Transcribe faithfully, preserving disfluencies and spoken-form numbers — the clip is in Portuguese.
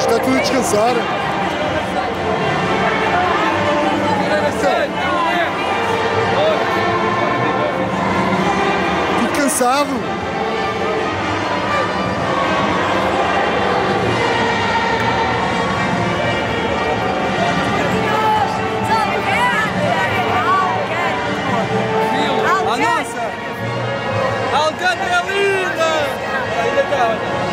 Está tudo a descansar. Tudo cansado. A nossa! A Alcântara é linda!